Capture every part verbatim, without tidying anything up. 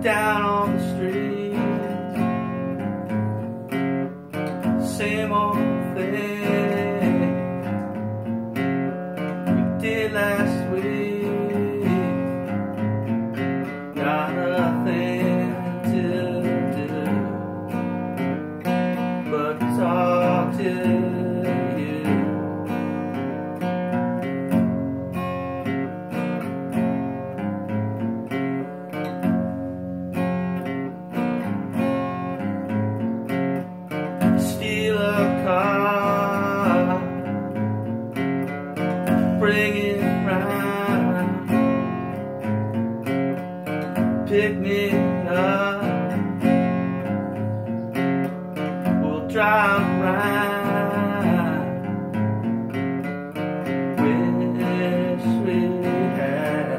down on the street, same old thing we did last week. Got nothing to do but talk to you. Steal a car, bring it round, pick me up, we'll drive around. Wish we had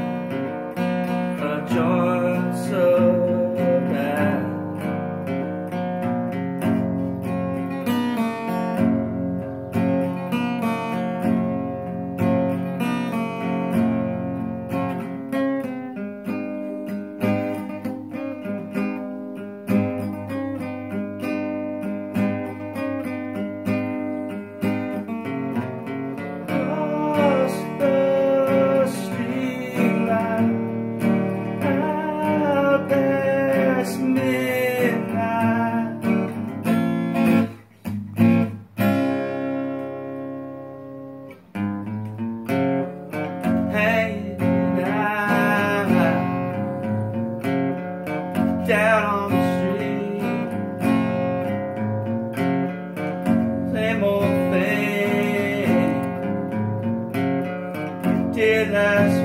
a joint so bad. Down on the street, same old thing we did last